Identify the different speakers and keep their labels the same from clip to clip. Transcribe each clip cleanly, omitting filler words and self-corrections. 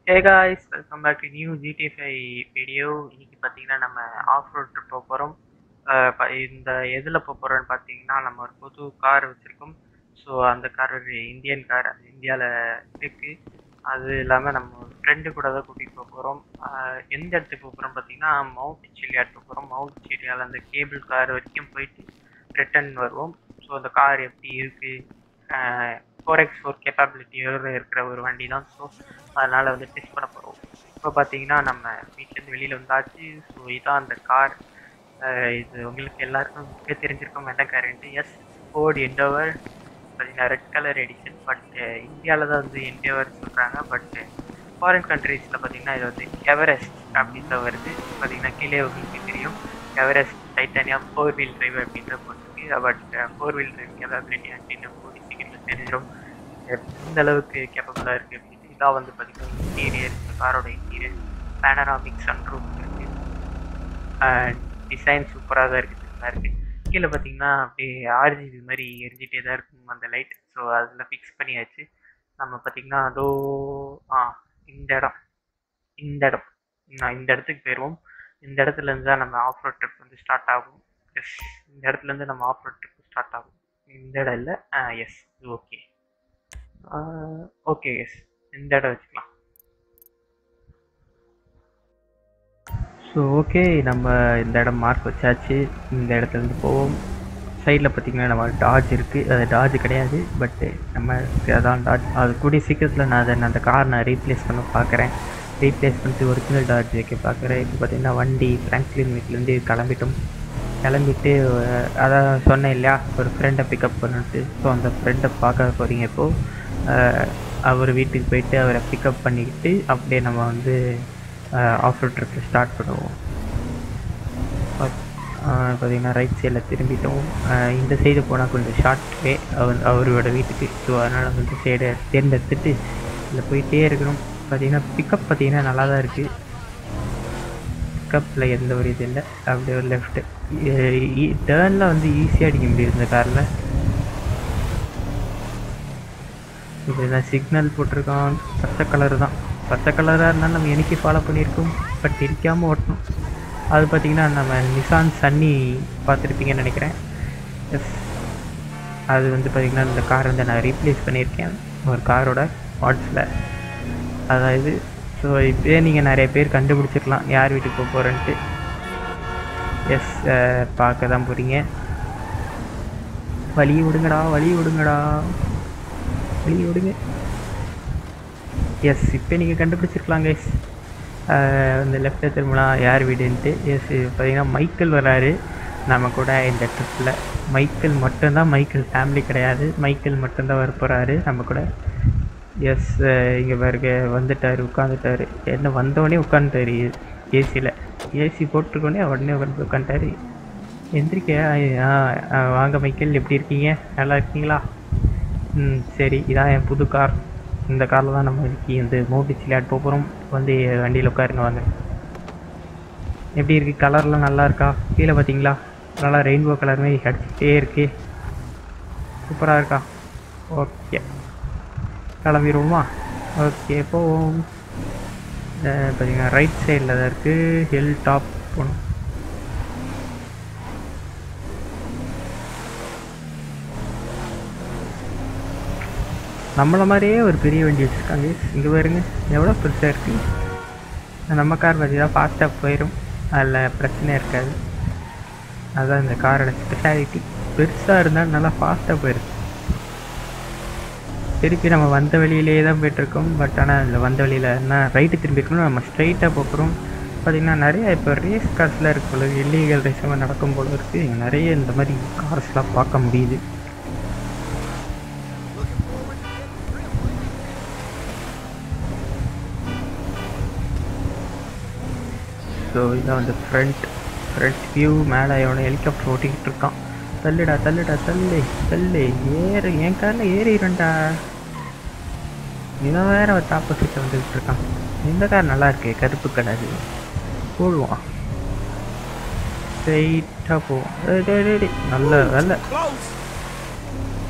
Speaker 1: Hey guys, welcome back to new GTA 5 video. இன்னைக்கு பார்த்தீங்கன்னா நம்ம ஆஃப் ரோட் ட்ரிப் போக போகிறோம். இந்த எதில் போக போகிறோம்னு பார்த்தீங்கன்னா நம்ம ஒரு புது கார் வச்சுருக்கோம். ஸோ அந்த கார் ஒரு இந்தியன் கார், அது இந்தியாவில் இருக்குது. அது இல்லாமல் நம்ம ஒரு ஃப்ரெண்டு கூட தான் கூட்டிகிட்டு போக போகிறோம். எந்த இடத்துக்கு போக போகிறோம் பார்த்தீங்கன்னா மவுண்ட் சிலியாட் போக போகிறோம். மவுண்ட் சிலியாவில் அந்த கேபிள் கார் வரைக்கும் போயிட்டு ரிட்டர்ன் வருவோம். ஸோ அந்த கார் எப்படி இருக்குது, 4x4 கேப்பபிலிட்டியோடு இருக்கிற ஒரு வண்டி தான். ஸோ அதனால் வந்து டெஸ்ட் பண்ண போகிறோம். இப்போ பார்த்தீங்கன்னா நம்ம வீட்டிலேருந்து வெளியில் வந்தாச்சு. ஸோ இதான் அந்த கார். இது உங்களுக்கு எல்லாருக்கும் தெரிஞ்சிருக்கும் என்ன காருன்ட்டு. Yes, Ford Endeavour. பார்த்தீங்கன்னா ரெட் கலர் எடிஷன். பட் இந்தியாவில் தான் வந்து எண்டோவர் சொல்கிறாங்க. பட் ஃபாரின் கண்ட்ரீஸில் பார்த்தீங்கன்னா இது வந்து எவரெஸ்ட் அப்படின்னு தான் வருது. பார்த்தீங்கன்னா கீழே உங்களுக்கு தெரியும் எவரெஸ்ட் டைட்டானியா 4 வீல் டிரைவ் அப்படின்ற போட்டிருக்கு. பட் 4 வீல் டிரைவ் கேப்பபிலிட்டி அப்படின்னு கூடி சீக்கிரம் தெரிஞ்சிடும் எந்த அளவுக்கு கேப்பபிளாக இருக்குது அப்படின்னு. இதான் வந்து பார்த்தீங்கன்னா இன்டீரியர், இந்த காரோட இன்டீரியர். பேனராமிக் சன்ரூஃப் இருக்குது. டிசைன் சூப்பராக தான் இருக்குது, நல்லா இருக்குது. கீழே பார்த்தீங்கன்னா அப்படியே ஆர்ஜிபி மாதிரி எரிஞ்சிட்டே தான் இருக்கும் அந்த லைட். ஸோ அதில் ஃபிக்ஸ் பண்ணியாச்சு. நம்ம பார்த்தீங்கன்னா அதோ இந்த இடம் இந்த இடத்துக்கு போயிடுவோம். இந்த இடத்துலேருந்து தான் நம்ம ஆஃப் ரோட் ட்ரிப் வந்து ஸ்டார்ட் ஆகும். எஸ், இந்த இடத்துலேருந்து நம்ம ஆஃப் ரோட் ட்ரிப் ஸ்டார்ட் ஆகும். இந்த இடம் இல்லை, எஸ் இது ஓகே. ஓகே எஸ், இந்த இடம் வச்சுக்கலாம். ஸோ ஓகே, நம்ம இந்த இடம் மார்க் வச்சாச்சு. இந்த இடத்துலேருந்து போவோம். சைடில் பார்த்திங்கன்னா நம்ம டாஜ் இருக்குது. அது டாஜ் கிடையாது, பட்டு நம்ம அதான் டாஜ். அது கூடிய சீக்கிரத்தில் நான் அந்த கார் ரீப்ளேஸ் பண்ண பார்க்குறேன். ரீப்ளேஸ் பண்ணிட்டு ஒரிஜினல் டாஜ் வைக்க பார்க்குறேன். இப்போ பார்த்திங்கன்னா வண்டி ஃப்ராங்க்லின் வீட்டிலேருந்து கிளம்பிட்டு அதான் சொன்னேன் இல்லையா, ஒரு ஃப்ரெண்டை பிக்கப் பண்ணிட்டு. ஸோ அந்த ஃப்ரெண்டை பார்க்க போகிறீங்க இப்போது. அவர் வீட்டுக்கு போயிட்டு அவரை பிக்கப் பண்ணிக்கிட்டு அப்படியே நம்ம வந்து ஆஃப் ரோட் ட்ரிப்பை ஸ்டார்ட் பண்ணுவோம். பார்த்திங்கன்னா ரைட் சைடில் திரும்பிட்டோம். இந்த சைடு போனால் கொஞ்சம் ஷார்ட் வே அவரோட வீட்டுக்கு. ஸோ அதனால் வந்து சைடை தேர்ந்தெடுத்துட்டு இதில் போயிட்டே இருக்கிறோம். பார்த்திங்கன்னா பிக்கப் பார்த்திங்கன்னா நல்லா தான் இருக்குது. பிக்கப்பில் எந்த ஒரு இது இல்லை. அப்படியே ஒரு லெஃப்ட்டு டேர்னில் வந்து ஈஸியாக அடிக்க முடியும் இந்த காரில். இதுதான் சிக்னல் போட்டிருக்கோம். பச்சை கலர் தான். பச்சை கலராக இருந்தாலும் நம்ம எனக்கு ஃபாலோ பண்ணியிருக்கோம். பட் இடிக்காமல் ஓட்டணும். அது பார்த்திங்கன்னா நம்ம நிசான் சன்னி பார்த்துருப்பீங்கன்னு நினைக்கிறேன். எஸ், அது வந்து பார்த்திங்கன்னா இந்த கார் வந்து நான் ரீப்ளேஸ் பண்ணியிருக்கேன் ஒரு காரோட பார்ட்ஸில். அதாவது ஸோ இப்போயே நீங்கள் நிறைய பேர் கண்டுபிடிச்சிருக்கலாம் யார் வீட்டுக்கு போக போகிறேன்ட்டு. எஸ், பார்க்க தான் போகிறீங்க. வழி விடுங்க. எஸ், இப்போ நீங்கள் கண்டுபிடிச்சிருக்கலாம் கைஸ். இந்த லெஃப்ட்டில் திரும்பலாம் யார் வீடுன்ட்டு. எஸ், பார்த்தீங்கன்னா மைக்கேல் வராரு நம்ம கூட இந்த ட்ரிப்பில். மைக்கேல் மட்டும்தான், மைக்கேல் ஃபேமிலி கிடையாது. மைக்கேல் மட்டும்தான் வர போகிறாரு நம்ம கூட. எஸ், இங்கே பாருங்க வந்துட்டார், உட்காந்துட்டார். என்ன வந்தோடனே உட்காந்துட்டார் ஏசியில். ஏசி போட்டிருக்கோடனே உடனே உட்காந்துட்டார். எந்திரிக்க. வாங்க மைக்கேல், எப்படி இருக்கீங்க? நல்லா இருக்கீங்களா? சரி, இதான் என் புது கார். இந்த காரில் தான் நம்ம வந்து மவுண்ட் சிலியாட் போக போகிறோம். வந்து வண்டியில் உட்காருங்க வாங்க. எப்படி இருக்குது? கலர்லாம் நல்லா இருக்கா? கீழே பார்த்தீங்களா, நல்லா ரெயின்போ கலர் மாதிரி அடிச்சுக்கிட்டே இருக்கு. சூப்பராக இருக்கா? ஓகே, கிளம்பிடுவோமா? ஓகே போவோம். பார்த்தீங்கன்னா ரைட் சைடில் தான் இருக்குது. ஹில் டாப் போகணும். நம்மளை மாதிரியே ஒரு பெரிய வண்டி வச்சுருக்காங்க. இங்கே பாருங்க எவ்வளோ பெருசாக இருக்குது. நம்ம கார் பார்த்தீங்கன்னா ஃபாஸ்ட்டாக போயிடும், அதில் பிரச்சனை இருக்காது. அதுதான் இந்த காரோட ஸ்பெஷாலிட்டி. பெருசாக இருந்தாலும் நல்லா ஃபாஸ்ட்டாக போயிடும். திருப்பி நம்ம வந்த வழியிலே தான் போய்ட்டுருக்கோம். பட் ஆனால் இந்த வந்த வழியில் என்ன ரைட்டு திரும்பி இருக்கணும், நம்ம ஸ்ட்ரைட்டாக போகிறோம். பார்த்திங்கன்னா நிறைய இப்போ ரேஸ் கார்ஸ்லாம் இருக்கு போல, இல்லீகல் ரேஸாக நடக்கும் போல இருக்குது. இங்கே நிறைய இந்த மாதிரி கார்ஸ்லாம் பார்க்க முடியுது. ஸோ இதான் வந்து ஃப்ரண்ட் வியூ. மேலே எவனை ஹெலிகாப்டர் ஓட்டிக்கிட்டு இருக்கான். தள்ளு ஏறு. என் காரில் ஏறிடும்டா. இவன் வேறு ஒரு ஆப்போசிட்டில் வந்துக்கிட்டு இருக்கான். இந்த கார் நல்லா இருக்கு, கருப்பு கலர். போடுவான், ஸ்ட்ரைட்டாக போவோம். நல்ல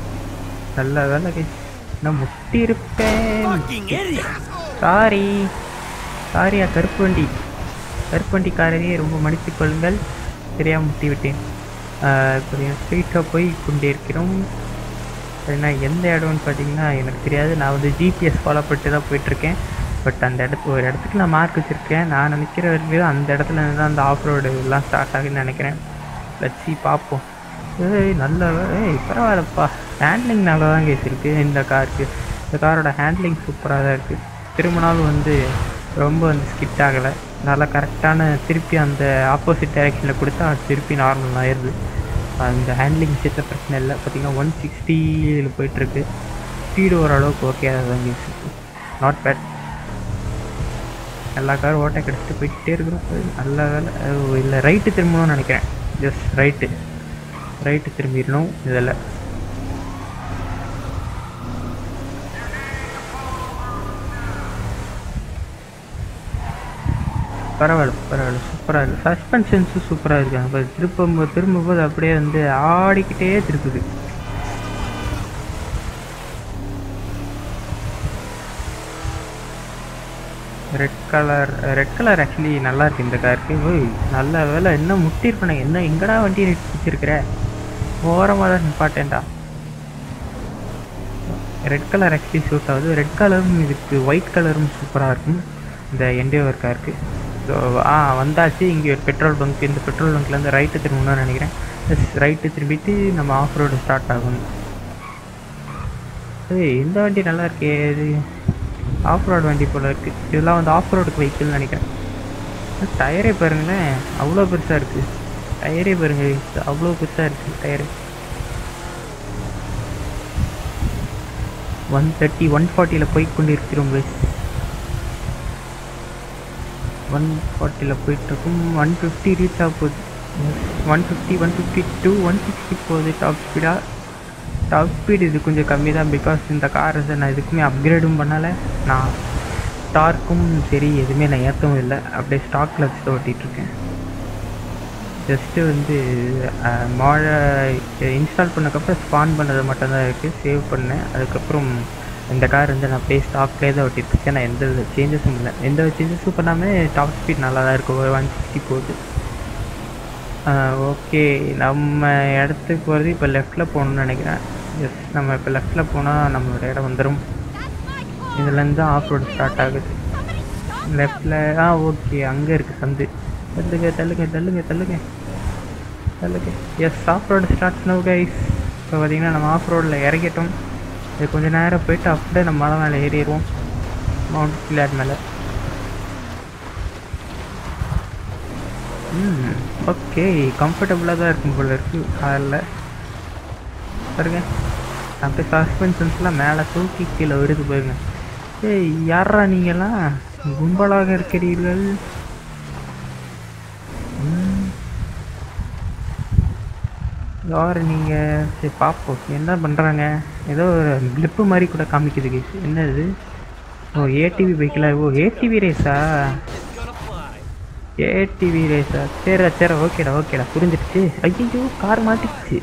Speaker 1: வேலை நான் முட்டி இருப்பேன். சாரி, சாரியா கருப்பு வண்டி, கருப்பு வண்டிக்காரரையே ரொம்ப மன்னித்துக் கொள்ளுங்கள், தெரியாமல் முட்டி விட்டேன். இப்போ ஸ்ட்ரீட்டாக போய் கொண்டே இருக்கிறோம். ஏன்னா எந்த இடம்னு பார்த்தீங்கன்னா எனக்கு தெரியாது. நான் வந்து ஜிபிஎஸ் ஃபாலோ பண்ணிட்டு தான் போயிட்டுருக்கேன். பட் அந்த ஒரு இடத்துக்கு நான் மார்க் வச்சுருக்கேன். நான் நினைக்கிற வரைக்கும் அந்த இடத்துல இருந்து தான் அந்த ஆஃப் ரோடு எல்லாம் ஸ்டார்ட் ஆகுதுன்னு நினைக்கிறேன். லட்சி பார்ப்போம். நல்ல பரவாயில்லப்பா, ஹேண்ட்லிங் நல்லா தான் கேசிருக்கு இந்த காருக்கு. இந்த காரோட ஹேண்ட்லிங் சூப்பராக தான் இருக்குது. திரும்பினாலும் வந்து ரொம்ப வந்து ஸ்கிட் ஆகலை. நல்லா கரெக்டான திருப்பி அந்த ஆப்போசிட் டைரெக்ஷனில் கொடுத்தா திருப்பி நார்மல் ஆயிடுது. அந்த ஹேண்ட்லிங் விஷயத்த பிரச்சனை இல்லை. பார்த்திங்கன்னா 160 போயிட்டுருக்கு. ஸ்பீடு ஓரளவுக்கு ஓகே தான் கேசிருக்கு. Not bad. எல்லா காரும் ஓட்டை கிடச்சிட்டு போய்கிட்டே இருக்கிறோம். நல்ல வேலை இல்லை, ரைட்டு திரும்பணும்னு நினைக்கிறேன். ஜஸ்ட் ரைட்டு திரும்பிடணும். இதில் பரவாயில்ல சூப்பராக இருக்குது. சஸ்பென்ஷன்ஸும் சூப்பராக இருக்காங்க. இப்போ திரும்பும்போது அப்படியே வந்து ஆடிக்கிட்டே திருப்புது. ரெட் கலர் ஆக்சுவலி நல்லா இருக்கு இந்த காருக்கு. நல்ல வேலை, என்ன முட்டிருப்பேன். என்ன எங்கடா வண்டி வச்சிருக்கிற, ஓரமாக தான் நிப்பாட்டேன்டா. ரெட் கலர் ஆக்சுவலி சூட் ஆகுது. ரெட் கலரும் இதுக்கு ஒயிட் கலரும் சூப்பராக இருக்கும் இந்த என்டேவர் காருக்கு. ஸோ வந்தாச்சு. இங்கே ஒரு பெட்ரோல் பங்க். இந்த பெட்ரோல் பங்க்லேருந்து ரைட்டு திரும்பணும்னு நினைக்கிறேன். ரைட்டு திரும்பிட்டு நம்ம ஆஃப் ரோடு ஸ்டார்ட் ஆகணும். இந்த வண்டி நல்லா இருக்கே, இது ஆஃப் ரோடு வண்டி போல் இருக்குது. இதெல்லாம் வந்து ஆஃப் ரோடுக்கு வெஹிக்கிள்னு நினைக்கிறேன். டயரே பாருங்களேன், அவ்வளோ பெருசாக இருக்குது. டயரே பாருங்கள், அவ்வளோ பெருசாக இருக்குது டயரு. 130 140 போய் கொண்டு இருக்கிறோம். 140 போயிட்டுருக்கும். 150 ரீச் ஆக போகுது. 150 152 160 போகுது டாப் ஸ்பீடு இது கொஞ்சம் கம்மி தான். பிகாஸ் இந்த கார் நான் இதுக்குமே அப்கிரேடும் பண்ணலை. நான் டார்க்கும் சரி எதுவுமே நான் ஏற்றவும் இல்லை. அப்படியே ஸ்டாக்கில் வச்சு ஓட்டிகிட்ருக்கேன். ஜஸ்ட்டு வந்து இன்ஸ்டால் பண்ணக்கப்புறம் ஸ்பான் பண்ணது மட்டும்தான் இருக்குது. சேவ் பண்ணேன். அதுக்கப்புறம் இந்த கார் வந்து நான் அப்படியே ஸ்டாக்லேயே தான் ஓட்டிகிட்ருக்கேன். நான் எந்த சேஞ்சஸும் இல்லை. எந்த சேஞ்சஸும் பண்ணாமல் டாப் ஸ்பீட் நல்லா தான் இருக்கும். 160 போகுது. ஓகே, நம்ம இடத்துக்கு போகிறது இப்போ லெஃப்டில் போகணுன்னு நினைக்கிறேன். எஸ், நம்ம இப்போ லெஃப்டில் போனால் நம்மளோட இடம் வந்துடும். இதுலேருந்து தான் ஆஃப் ரோடு ஸ்டார்ட் ஆகுது. லெஃப்டில் ஓகே, அங்கே இருக்குது சந்து. தள்ளுங்க. Yes, off road start no guys. இப்போ பார்த்திங்கன்னா நம்ம ஆஃப் ரோடில் இறங்கிட்டோம். இது கொஞ்சம் நேரம் போயிட்டு அப்படியே நம்ம மலை மேலே ஏறிடுவோம். மவுண்ட் கிளியாட் மேலே. ஓகே, கம்ஃபர்டபுளாக தான் இருக்கும் போல இருக்குது காரில். பாருங்க, அப்படியே சஸ்பென்ஷன்ஸ்லாம் மேலே தூக்கி கீழே வருது பாருங்க. யாரா நீங்கள்லாம் கும்பலாக இருக்கிறீர்கள்? யார் நீங்கள்? சரி பார்ப்போம் என்ன பண்ணுறாங்க. ஏதோ ஒரு கிளிப்பு மாதிரி கூட காமிக்குது கேஸ். என்ன இது? ஏடிவி பைக்கில். ஏடிவி ரேஸா? சரி ஓகேடா புரிஞ்சிடுச்சு. ஐயோ, கார் மாட்டிக்கிச்சு.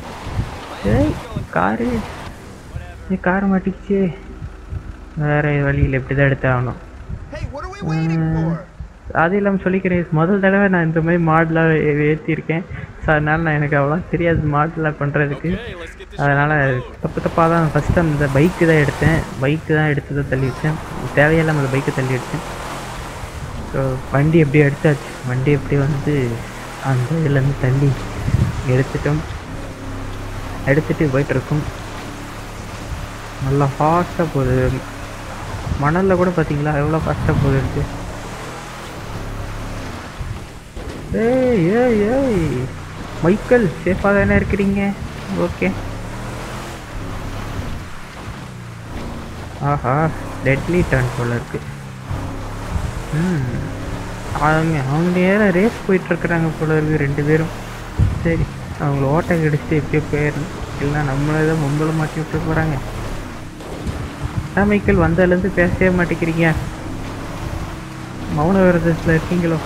Speaker 1: கார் மாட்டிக்கிச்சு. வேறு வழியில் இப்படி தான் எடுத்தாகணும். அது இல்லாமல் சொல்லிக்கிறேன், முதல் தடவை நான் இந்த மாதிரி மாடலாக ஏற்றிருக்கேன். ஸோ அதனால் எனக்கு அவ்வளோ தெரியாது மாடலாக பண்ணுறதுக்கு. அதனால் தப்பாக தான் ஃபஸ்ட்டு அந்த பைக்கு தான் எடுத்து தான் தள்ளி வச்சேன். தேவையில்லாமல் அந்த பைக்கை தள்ளி வச்சேன். ஸோ வண்டி எப்படி எடுத்தாச்சு. வண்டி எப்படி வந்து அந்த இதுலேருந்து தள்ளி எடுத்துகிட்டு போயிட்டுருக்கோம். நல்லா ஃபாஸ்ட்டாக போகுது. மணலில் கூட பார்த்தீங்களா எவ்வளோ ஃபாஸ்ட்டாக போகுது இருக்கு. ஏய் மைக்கேல், சேஃபாக தானே இருக்கிறீங்க? ஓகே. ஆஹா, டெட்லி டர்ன் போல இருக்கு. அவங்க ஏன் ரேஸ் போயிட்டுருக்குறாங்க போல இருக்கு 2 பேரும். சரி, அவங்கள ஓட்டை கடிச்சிட்டு எப்படியோ போயிடணும். இல்லைன்னா நம்மளே தான் மும்பல மாட்டி விட்டு போகிறாங்க. மைக்கேல், வந்ததுலேருந்து பேசவே மாட்டேங்கிறீங்க. மௌன விரதத்தில் இருக்கீங்களோ?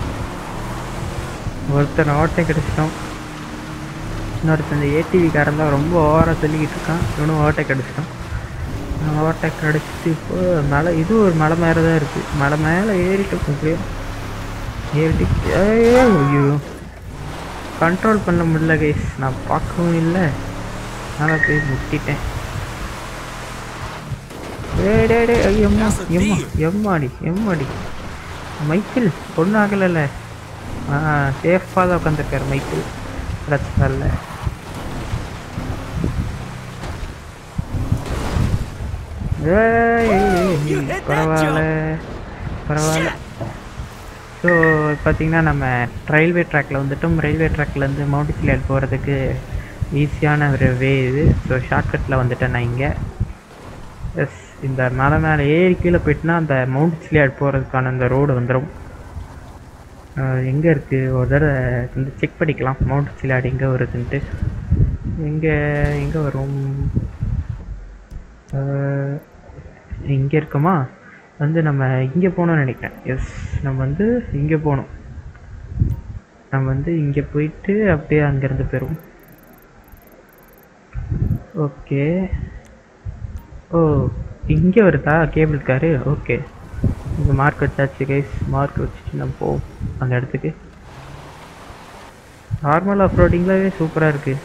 Speaker 1: ஒருத்தர் ஓட்டை கிடச்சிட்டோம். இன்னொருத்தர் இந்த ஏடிவி காரன் தான் ரொம்ப ஓவராக சொல்லிக்கிட்டு இருக்கான். இவனும் ஓட்டை கிடச்சிட்டோம். ஓவர்டேக் அடிச்சுட்டு இப்போ மலை இது ஒரு மலை மேலே தான் இருக்குது. மலை மேலே ஏறிட்டு முடியும். ஏறிட்டு ஐயோ கண்ட்ரோல் பண்ண முடியல கைஸ். நான் பார்க்கவும் இல்லை, அதனால் போய் முட்டிட்டேன். எம்மா எம்மா எம்மாடி எம்மாடி மைக்கிள் ஒன்றும் ஆகலைல்ல. சேஃபாக தான் உட்காந்துருக்காரு மைக்கிள், பிரச்சனை இல்லை. பரவாயில்ல பரவாயில்ல. ஸோ பார்த்திங்கன்னா நம்ம ரயில்வே ட்ராக்கில் வந்துட்டோம். ரயில்வே ட்ராக்லேருந்து மவுண்ட் சிலியாட் போகிறதுக்கு ஈஸியான ஒரு வே இது. ஸோ ஷார்ட்கட்டில் வந்துட்டேன் நான் இங்கே. எஸ், இந்த மலை மேலே ஏறி கீழே போயிட்டுனா அந்த மவுண்ட் சிலியாட் போகிறதுக்கான அந்த ரோடு வந்துடும். எங்கே இருக்குது ஒரு தடவை வந்து செக் பண்ணிக்கலாம் மவுண்ட் சிலியாட் எங்கே வருதுன்ட்டு. எங்கே வரும்? இங்கே இருக்குமா? வந்து நம்ம இங்கே போகணும்னு நினைக்கிறேன். எஸ், நம்ம வந்து இங்கே போகணும். நம்ம வந்து இங்கே போயிட்டு அப்படியே அங்கேருந்து போயிடுவோம். ஓகே. ஓ, இங்கே வருதா கேபிள் காரு? ஓகே, இங்கே மார்க் வச்சாச்சு கைஸ். மார்க் வச்சுட்டு நம்ம போவோம் அந்த இடத்துக்கு. நார்மல் ஆஃப்ரோடிங்லாவே சூப்பராக இருக்குது.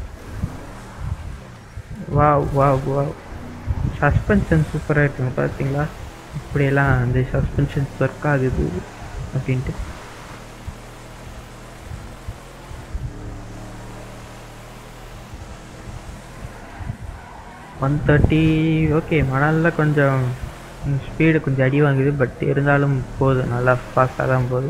Speaker 1: வா வா வா, சஸ்பென்ஷன் சூப்பராக இருக்குங்க. பார்த்தீங்களா இப்படியெல்லாம் அந்த சஸ்பென்ஷன்ஸ் ஒர்க் ஆகுது அப்படின்ட்டு. ஒன் 130. ஓகே, மணலில் கொஞ்சம் ஸ்பீடு கொஞ்சம் அடி வாங்குது, பட் இருந்தாலும் போகுது, நல்லா ஃபாஸ்ட்டாக தான் போகுது.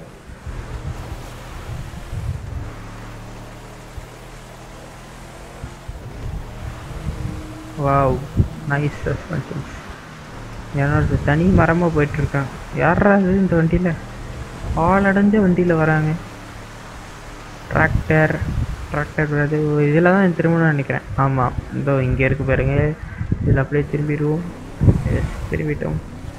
Speaker 1: Wow, nice suspensions. என்னோட தனி மரமாக போயிட்டுருக்காங்க. யாராவது இந்த வண்டியில் ஆளடைஞ்ச வண்டியில் வராங்க. டிராக்டர் அது இதில் தான் திரும்பணும்னு நினைக்கிறேன். ஆமாம், இதோ இங்கே இருக்கு பாருங்க. இதில் அப்படியே திரும்பிடுவோம். திரும்பிட்டோம்.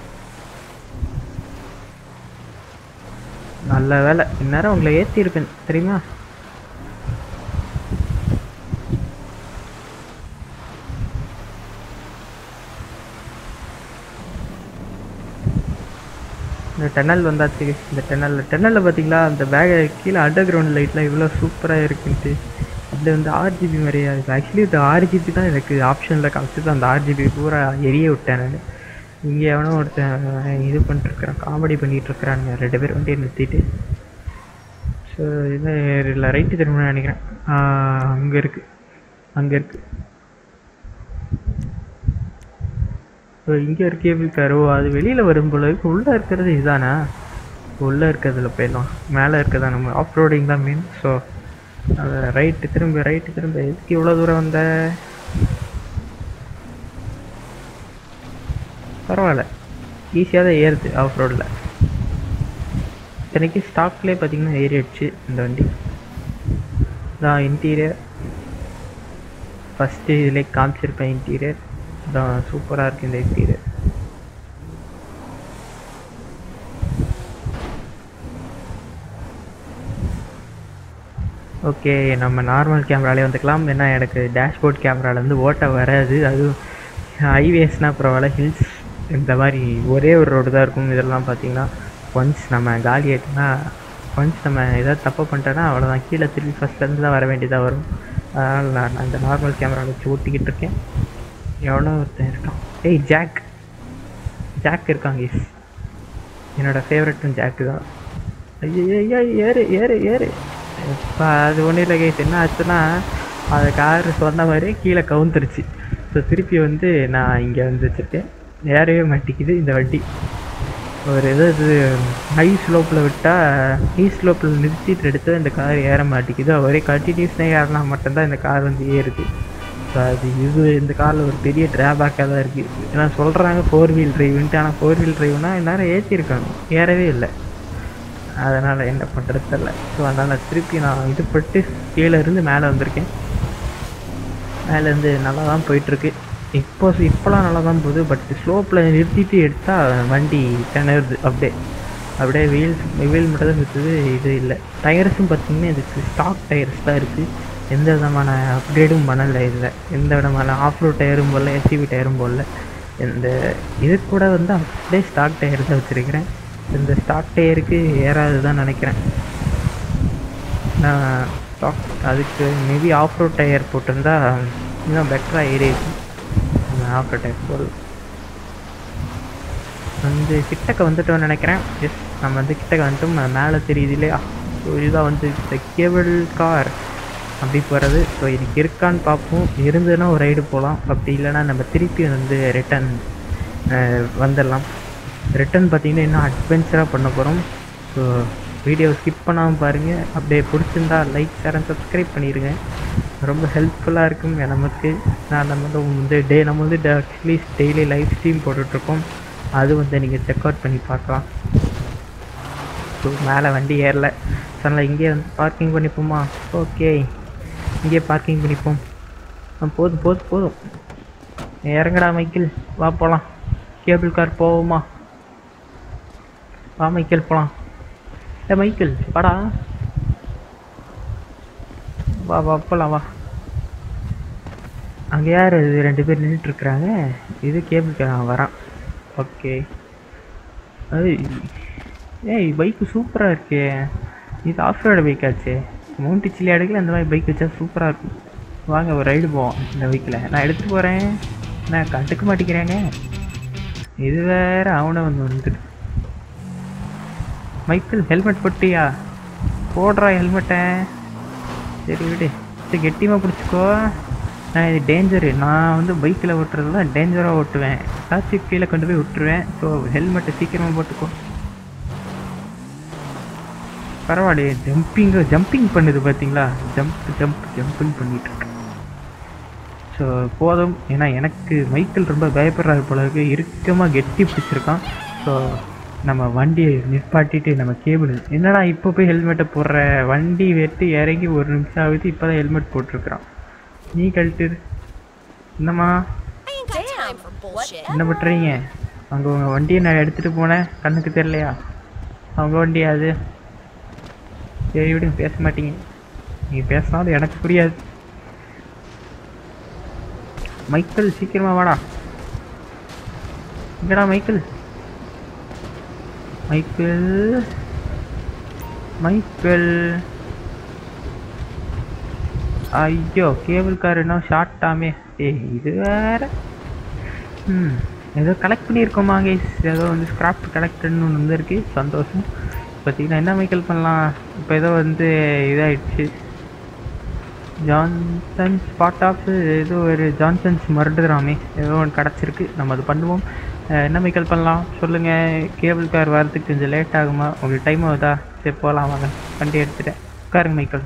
Speaker 1: நல்ல வேலை, இந்நேரம் உங்களை ஏற்றிருப்பேன் தெரியுமா? இந்த டென்னல் வந்தாச்சு. இந்த டென்னலில் பார்த்தீங்களா அந்த பேகை கீழே அண்டர் கிரவுண்ட் லைட்லாம் இவ்வளோ சூப்பராக இருக்குன்ட்டு. அதில் வந்து RGB மாதிரியா இருக்குது. ஆக்சுவலி இந்த RGB தான் எனக்கு ஆப்ஷனில் காமிச்சது. அந்த RGB பூரா எரிய விட்டேன் நான். இங்கே எவனோ ஒருத்தன் இது பண்ணிட்டுருக்குறான், காமெடி பண்ணிகிட்ருக்குறானுங்க 2 பேர் வண்டியை நிறுத்திட்டு. ஸோ இது இல்லை, ரைட்டு திரும்பணும்னு நினைக்கிறேன். அங்கே இருக்குது. ஸோ இங்கே ஒரு கேபிள் காரோ, அது வெளியில் வரும் போல இருக்கு. உள்ளே இருக்கிறது இதுதானா? உள்ளே இருக்கிறதுல போயிடலாம். மேலே இருக்கிறதா நம்ம ஆஃப் ரோடிங் தான் மீன். ஸோ அதை ரைட்டு திரும்ப எதுக்கு இவ்வளோ தூரம் வந்த? பரவாயில்ல, ஈஸியாக தான் ஏறுது ஆஃப் ரோடில். இத்தனைக்கு ஸ்டாக்லேயே பார்த்தீங்கன்னா ஏறிடுச்சு இந்த வண்டி. தான் இன்டீரியர் ஃபஸ்ட்டு இதில் காமிச்சிருப்பேன். இன்டீரியர் தான் சூப்பராக இருக்குது இந்த இன்டீரியர். ஓகே, நம்ம நார்மல் கேமராலே வந்துக்கலாம். ஏன்னா எனக்கு டேஷ்போர்ட் கேமராலேருந்து ஓட்ட வராது. அதுவும் ஹைவேஸ்னால் பரவாயில்ல, ஹில்ஸ் இந்த மாதிரி ஒரே ஒரு ரோடு தான் இருக்கும். இதெல்லாம் பார்த்திங்கன்னா ஒன்ஸ் நம்ம காலி ஆகிட்டோன்னா, ஒன்ஸ் நம்ம எதாவது தப்பு பண்ணிட்டோன்னா அவ்வளோதான், கீழே திருப்பி ஃபஸ்ட்லேருந்து தான் வர வேண்டியதாக வரும். அதனால் நான் இந்த நார்மல் கேமரா வச்சு ஓட்டிக்கிட்டு இருக்கேன். எவ்வளோ ஒருத்தன் இருக்கான். ஏய், ஜாக் இருக்காங்க. என்னோடய ஃபேவரட்டும் ஜாக்கு தான். ஐயோ, ஏறு. இப்போ அது ஒன்றும் இல்லை கைஸ். என்ன ஆச்சுன்னா, அது கார் சொன்ன மாதிரி கீழே கவுந்துருச்சு. ஸோ திருப்பி வந்து நான் இங்கே வந்து வச்சுருக்கேன். ஏறவே மாட்டேங்குது இந்த வண்டி. ஒரு இது ஹை ஸ்லோப்பில் விட்டால், ஹை ஸ்லோப்பில் நிறுத்திட்டு எடுத்து இந்த கார் ஏற மாட்டேங்குது. ஒரே கண்டினியூஸ்னாக ஏறினா மட்டும்தான் இந்த கார் வந்து ஏறுது. ஸோ அது இந்த காரில் ஒரு பெரிய ட்ராபேக்காக தான் இருக்குது. ஏன்னா சொல்கிறாங்க 4 வீல் டிரைவுன்ட்டு, ஆனால் 4 வீல் டிரைவ்னால் எல்லாரும் ஏற்றிருக்காங்க, ஏறவே இல்லை. அதனால் என்ன பண்ணுறது தெரியல. ஸோ அதனால் திருப்பி நான் இது பட்டு கீழே இருந்து மேலே வந்திருக்கேன். மேலேருந்து நல்லா தான் போயிட்டுருக்கு. இப்போலாம் நல்லா தான் போகுது. பட் ஸ்லோப்பில் நிறுத்திட்டு எடுத்தால் வண்டி திணறுது. அப்படியே வீல் மட்டும் தான் இருக்குது. இது இல்லை. டயர்ஸும் பார்த்திங்கன்னா இதுக்கு ஸ்டாக் டயர்ஸ் தான் இருக்குது. எந்த விதமான அப்கிரேடும் பண்ணலை. இதில் எந்த விதமான ஆஃப் ரோட் டயரும் போடல, SUV டயரும் போடல. இந்த இது கூட வந்து அப்படியே ஸ்டாக் டயர் தான் வச்சுருக்கிறேன். இந்த ஸ்டாக் டயருக்கு ஏறாது தான் நினைக்கிறேன். நான் ஸ்டாக் அதுக்கு மேபி ஆஃப் ரோட் டயர் போட்டிருந்தா இன்னும் பெட்டராக ஏறிடுச்சு. ஆஃப் ரோட் டயர் போல் வந்து கிட்டக்க வந்துட்டோம்னு நினைக்கிறேன். எஸ், நம்ம வந்து கிட்டக்க வந்துட்டோம். மேலே தெரியுது இல்லையா? ஸோ இதுதான் வந்து இந்த கேபிள் கார் அப்படி போகிறது. ஸோ இதுக்கு இருக்கான்னு பார்ப்போம். இருந்ததுன்னா ஒரு ரைடு போகலாம். அப்படி இல்லைன்னா நம்ம திருப்பி வந்து ரிட்டன் வந்துடலாம். ரிட்டன் பார்த்திங்கன்னா இன்னும் அட்வென்ச்சராக பண்ண போகிறோம். ஸோ வீடியோ ஸ்கிப் பண்ணாமல் பாருங்கள். அப்படியே பிடிச்சிருந்தா லைக், ஷேர் அண்ட் சப்ஸ்கிரைப் பண்ணிடுங்க. ரொம்ப ஹெல்ப்ஃபுல்லாக இருக்கும் நமக்கு. நம்ம வந்து அட்லீஸ்ட் டெய்லி லைவ் ஸ்ட்ரீம் போட்டுட்ருக்கோம். அது வந்து நீங்கள் செக் அவுட் பண்ணி பார்க்கலாம். ஸோ மேலே வண்டி ஏறல. சொன்னால் இங்கே வந்து பார்க்கிங் பண்ணிப்போமா? ஓகே, இங்கே பார்க்கிங் பண்ணிப்போம். போதும் போதும் போதும். இறங்கடா மைக்கிள், வா போகலாம். கேபிள் கார் போவோமா? வா மைக்கிள் போகலாம். மைக்கிள் வாடா, வா வா போகலாம் வா. அங்கே யார் இது 2 பேர் நின்றுட்டுருக்குறாங்க? இது கேபிள் கார் வரான். ஓகே. ஏய் பைக்கு சூப்பராக இருக்கே. இது ஆஃப் ரோடு பைக்காச்சு. மவுண்டி சில்லி அடுக்கல அந்த மாதிரி பைக் வச்சா சூப்பராக இருக்கும். வாங்க ஒரு ரைடு போவோம் இந்த பைக்கில். நான் எடுத்து போகிறேன். நான் கண்டுக்க மாட்டேங்கிறேங்க. இது வேறு அவனை வந்துட்டு. மைக்கிள் ஹெல்மெட் போட்டியா? போடுறா ஹெல்மெட்டை. சரி விடு, கெட்டியமாக பிடிச்சிக்கோ. நான் இது டேஞ்சரு. நான் வந்து பைக்கில் ஓட்டுறதுலாம் டேஞ்சராக ஓட்டுவேன். காய்ச்சி கீழே கொண்டு போய் விட்டுருவேன். ஸோ ஹெல்மெட்டை சீக்கிரமாக போட்டுக்கோ. பரவாயில்லையே, ஜம்பிங் பண்ணுது பார்த்தீங்களா? ஜம்பிங் பண்ணிகிட்ருக்கு. ஸோ போதும். ஏன்னா எனக்கு மைக்கிள் ரொம்ப பயப்படுறாரு போல இருக்கு. இறுக்கமாக கெட்டி பிடிச்சிருக்கான். ஸோ நம்ம வண்டியை நிற்பாட்டிட்டு நம்ம கேபிள் என்னடா இப்போ போய் ஹெல்மெட்டை போடுற? வண்டி வெட்டி இறங்கி 1 நிமிஷம் ஆகுது. இப்போ தான் ஹெல்மெட் போட்டிருக்கிறான். நீ கழட்டு. என்னம்மா என்ன பண்ணுறீங்க? அங்கே உங்கள் வண்டியை நான் எடுத்துகிட்டு போனேன், கண்ணுக்கு தெரியலையா? அவங்க வண்டியா அது? சரி விடுங்க, பேச மாட்டீங்க. நீங்கள் பேசினாலும் எனக்கு புரியாது. மைக்கிள் சீக்கிரமாக வாடா. எங்கடா மைக்கிள்? மைக்கிள் மைக்கிள் ஐயோ, கேபிள் கார் என்ன ஷார்ட்டாமே. இது வேற. ஏதோ கலெக்ட் பண்ணியிருக்கோமா கைஸ்? ஏதோ வந்து ஸ்கிராப் கலெக்டர்னு ஒன்று வந்துருக்கு. சந்தோஷம். பார்த்தீங்கன்னா என்ன மைக்கிள் பண்ணலாம்? இப்போ ஏதோ வந்து இதாகிடுச்சு. ஜான்சன்ஸ் ஸ்பாட் ஆஃப் ஏதோ ஒரு ஜான்சன்ஸ் மருந்துராமே ஏதோ ஒன்று கிடச்சிருக்கு. நம்ம அது பண்ணுவோம். என்ன மைக்கிள் பண்ணலாம் சொல்லுங்கள். கேபிள் கார் வரதுக்கு கொஞ்சம் லேட் ஆகுமா? உங்களுக்கு டைம் ஆகுதா? சரி போகலாம் வாங்க. வண்டி எடுத்துகிட்டேன். உட்காருங்க மைக்கிள்.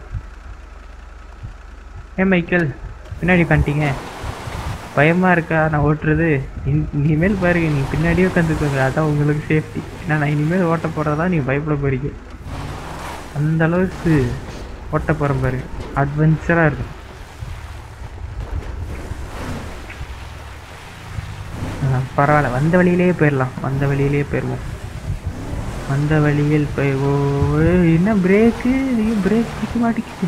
Speaker 1: ஏன் மைக்கிள் பின்னாடி பண்ணிட்டீங்க? பயமாக இருக்கா நான் ஓட்டுறது? இனிமேல் பாருங்க, நீங்கள் பின்னாடியே உட்காந்துக்கோங்க. அதான் உங்களுக்கு சேஃப்டி. ஏன்னா நான் இனிமேல் ஓட்ட போகிறதா நீங்கள் பயப்பட போகிறீங்க. அந்த அளவுக்கு ஓட்ட போகிறேன் பாருங்க. அட்வென்ச்சராக இருக்கும். பரவாயில்ல, வந்த வழியிலே போயிடலாம். வந்த வழியிலே போயிடுவோம். வந்த வழியில் போய் என்ன பிரேக்கு? ஐயோ பிரேக் பிடிக்க மாட்டேங்குது.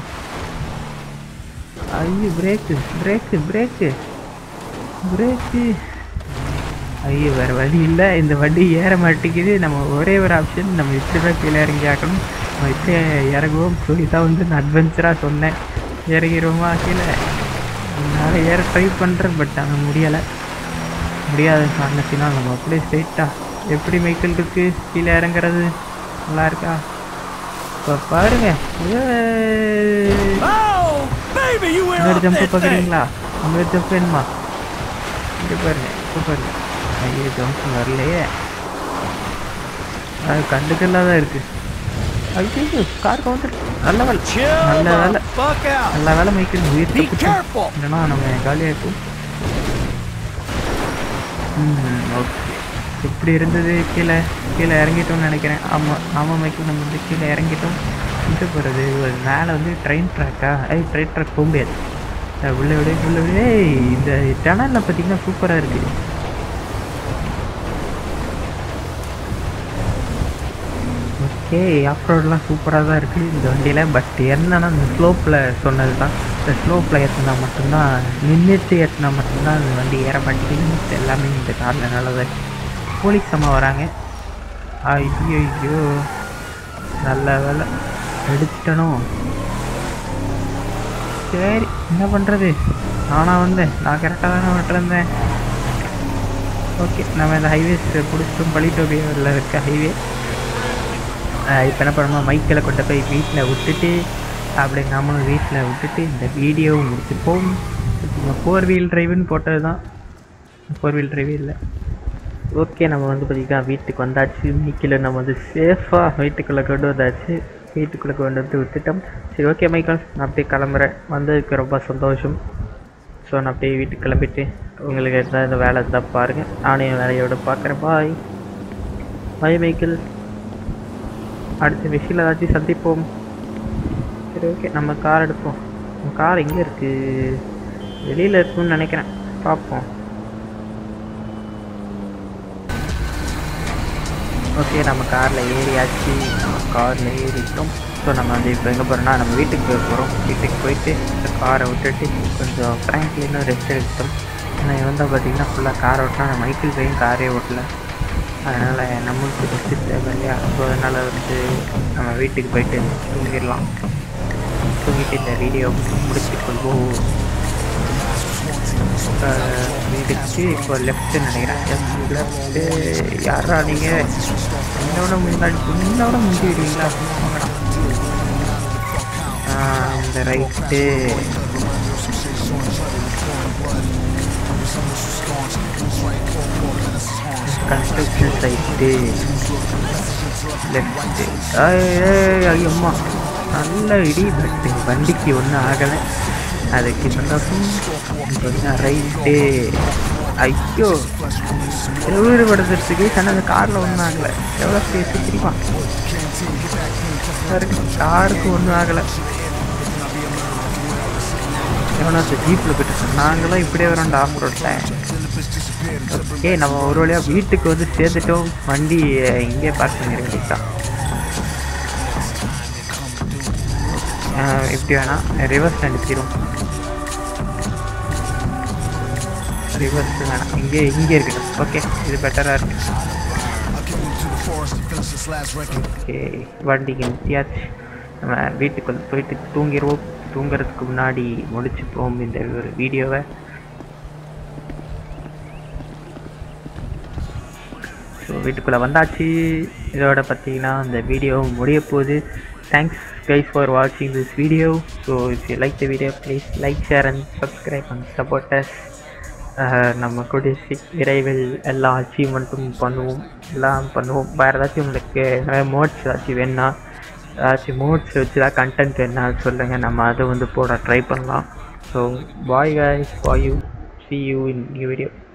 Speaker 1: ஐயோ பிரேக்கு பிரேக்கு பிரேக்கு பிரேக்கு. ஐயோ வேறு வழி இல்லை. இந்த வண்டி ஏற மாட்டேங்குது. நம்ம ஒரே ஒரு ஆப்ஷன், நம்ம இப்படி தான் கீழே இறங்கி ஆக்கணும். நம்ம இப்படி இறங்குவோம். ஸோ இதான் வந்து நான் அட்வென்ச்சராக சொன்னேன். இறங்கிடுவோமா கீழே? என்னால் ஏற ட்ரை பண்ணுறேன், பட் ஆனால் முடியாத காரணத்தினால் நம்ம அப்படியே ஸ்ட்ரெயிட்டாக எப்படி மைக்கிள் இருக்கு கீழே இறங்குறது. நல்லா இருக்கா? இப்போ பாருங்க, இன்னொரு ஜம்ப்பு பார்க்குறீங்களா? இன்னொரு ஜம்ப் வேணுமா? இங்கே பாருங்க, இப்போ பாருங்க. ஐயோ ஜம்ப் வரலையே. அது கண்டுக்கெல்லாம் தான் இருக்குது. ஐயோ கார் கவுண்டர். நல்ல வேலை, நல்ல வேலை மைக்கிள் உயிர் தப்பிச்சு. இல்லைன்னா நம்ம காலியாக இருக்கும். ஓகே, இப்படி இருந்தது. கீழே இறங்கிட்டோம்னு நினைக்கிறேன். ஆமாம் மைக்கிள், நம்ம வந்து கீழே இறங்கிட்டோம். இது போகிறது மேலே வந்து ட்ரெயின் ட்ராக்கா? ட்ரெயின் ட்ராக் போக முடியாது. உள்ள விட இந்த டனலில் பார்த்தீங்கன்னா சூப்பராக இருக்குது. ஓகே, ஆஃப் ரோடெலாம் சூப்பராக தான் இருக்குது இந்த வண்டியில். பட் என்னன்னா இந்த ஸ்லோப்பில் சொன்னது தான், இந்த ஸ்லோப்பில் ஏற்றினா மட்டும்தான், நின்றுட்டு ஏற்றினா மட்டும்தான் இந்த வண்டி ஏற மாட்டேங்குது. எல்லாமே இந்த காரில் நல்லதாக இருக்குது. போலீஸ் அம்மா வராங்க. ஐயோ, நல்ல வேலை எடுத்துட்டனும். சரி, என்ன பண்ணுறது, நானாக வந்தேன், நான் கரெக்டாக தானே விட்டுருந்தேன். ஓகே, நம்ம இந்த ஹைவேஸ் பிடிச்சிட்டோம். பள்ளிட்டோபியில் இருக்க ஹைவே. இப்போ என்ன பண்ணணுமா, மைக்கில் கொண்டு போய் வீட்டில் விட்டுட்டு அப்படி நாமளும் வீட்டில் விட்டுட்டு இந்த வீடியோவும் முடிச்சுப்போம். நம்ம 4 வீல் டிரைவுன்னு போட்டது தான், 4 வீல் டிரைவே இல்லை. ஓகே, நம்ம வந்து பார்த்திங்கன்னா வீட்டுக்கு வந்தாச்சு. மைக்கில் நம்ம வந்து சேஃபாக வீட்டுக்குள்ளே கொண்டு வந்தாச்சு. வீட்டுக்குள்ளே கொண்டு வந்து விட்டுட்டோம். சரி, ஓகே மைக்கேல், நான் அப்படியே கிளம்புறேன். வந்ததுக்கு ரொம்ப சந்தோஷம். ஸோ நான் அப்படியே வீட்டுக்கு கிளம்பிட்டு உங்களுக்கு எதாவது வேலை இருந்தால் பாருங்கள், நானே வேலையோடு பார்க்குறேன். பாய் பாய் மைக்கேல், அடுத்த விஷயம் ஏதாச்சும் சந்திப்போம். சரி, ஓகே, நம்ம கார் எடுப்போம். நம்ம கார் எங்கே இருக்குது, வெளியில் இருக்குன்னு நினைக்கிறேன், பார்ப்போம். ஓகே, நம்ம காரில் ஏறியாச்சு. காரில் ஏறிட்டோம். ஸோ நம்ம வந்து இப்போ எங்கே போகிறோம்னா நம்ம வீட்டுக்கு போகிறோம். வீட்டுக்கு போயிட்டு இந்த காரை விட்டுட்டு கொஞ்சம் ஃப்ராங்க்லின்னு ரெஸ்ட் எடுத்தோம். ஏன்னா வந்தால் பார்த்திங்கன்னா ஃபுல்லாக காரை ஓட்டினா நம்ம மைக்கிள் பையன் காரே ஓட்டல, அதனால் நம்மளுக்கு ரெஸ்ட்டு தேவை இல்லையா. ஸோ அதனால் வந்து நம்ம வீட்டுக்கு போயிட்டு தூங்கிடலாம். தூங்கிட்டு இந்த வீடியோ முடிச்சுட்டு கொள்வோம். வீட்டுக்கு இப்போ லெஃப்ட்டு நினைக்கிறேன். லெஃப்ட்டு யாரா நீங்கள், என்னோட முந்தி விடுவீங்களா? இந்த ரைட்டு கன்ஸ்ட்ரக்ஷன் சைட்டு, லெஃப்ட்டு. ஐயம்மா, நல்ல இடி. பட் வண்டிக்கு ஒன்றும் ஆகலை, அதுக்கு சந்தோஷம். கொஞ்சம் ரைட்டு. ஐயோ, எவ்வளோ படுத்துறதுக்கு ஆனால் அந்த காரில் ஒன்றும் ஆகலை. எவ்வளோ பேசி தெரியுமா, காருக்கு ஒன்றும் ஆகலை. எவ்வளோ அந்த ஜீப்பில் போய்ட்டு நாங்களாம் இப்படியே வரோம் ஆஃப் ரோட்டில். ஓகே, நம்ம ஒரு வழியாக வீட்டுக்கு வந்து சேர்த்துட்டோம். வண்டி இங்கே பார்க் பண்ணிருக்கா. எப்படி வேணால் ரிவர்ஸ் அனுப்பிடும். ரிவர்ஸ் வேணாம், இங்கே இருக்கட்டும். ஓகே, இது பெட்டராக இருக்குது. ஓகே, வண்டிக்கு நிறுத்தியாச்சு. நம்ம வீட்டுக்கு வந்து போயிட்டு தூங்கிடுவோம். தூங்குறதுக்கு முன்னாடி முடிச்சுப்போம் இந்த ஒரு வீடியோவை. ஸோ வீட்டுக்குள்ளே வந்தாச்சு. இதோட பார்த்தீங்கன்னா இந்த வீடியோ முடிய போகுது. Thanks guys for watching this video. So if you like the video, please like, share and subscribe and support us. நம்ம கூட விரைவில் எல்லா அச்சீவ்மெண்ட்டும் பண்ணுவோம். வேறு ஏதாச்சும் உங்களுக்கு நிறைய மோட்ஸ் ஏதாச்சும் வேணுன்னா, ஏதாச்சும் மோட்ஸ் வச்சு தான் கண்டென்ட் வேணுன்னா சொல்லுங்கள், நம்ம அதை வந்து போட ட்ரை பண்ணலாம். So bye guys, for you, see you in new video.